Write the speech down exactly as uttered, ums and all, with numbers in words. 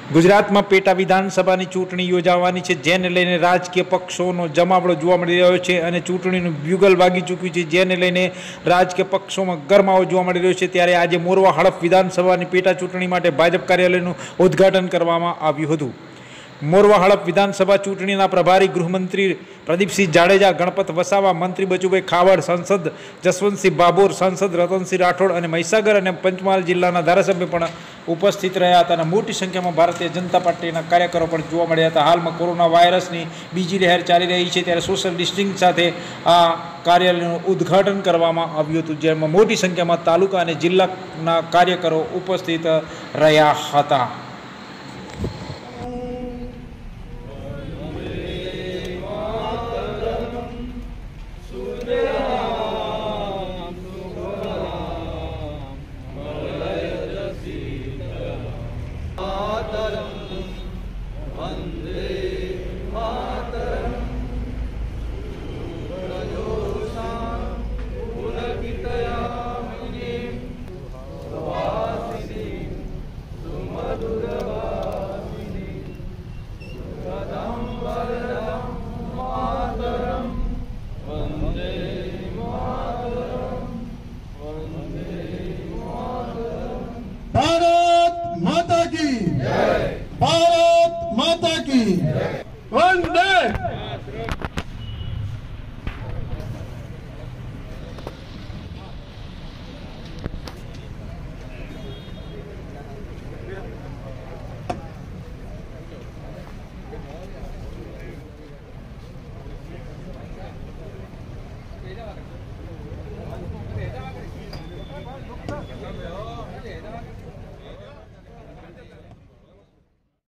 गुजरात में पेटा विधानसभा चूंटणी योजावानी छे, जेने लईने राजकीय पक्षों जमावड़ो जोवा मळी रह्यो छे अने चूंटणीनुं ब्यूगल वागी चूक्युं छे, जेने लईने राजकीय पक्षों में गरमावो जोवा मळी रह्यो छे। त्यारे आज मोरवा हड़प विधानसभा पेटा चूंटणी माटे भाजप कार्यालयनुं उद्घाटन करवामां आव्युं हतुं। मोरवा हड़प विधानसभा चूंटणी प्रभारी गृहमंत्री प्रदीपसिंह जाडेजा, गणपत वसावा, मंत्री बचुभाई खावड़, सांसद जसवंतसिंह बाबोर, सांसद रतनसिंह राठौड़ और महिसागर और पंचमहाल जिल्लाना धारासभ्य पण उपस्थित रह्या हता। मोटी संख्या में भारतीय जनता पार्टीना कार्यकरो पण जोवा मळ्या हता। हाल में कोरोना वायरसनी बीजी लहर चाली रही है, त्यारे सोशल डिस्टन्सिंग साथे आ कार्यालयनुं उद्घाटन करवामां आव्युं हतुं, जेमां मोटी संख्या में तालुका और जिल्लाना कार्यकरो उपस्थित रह्या हता। भारत माता की जय, भारत माता की जय, वंदे।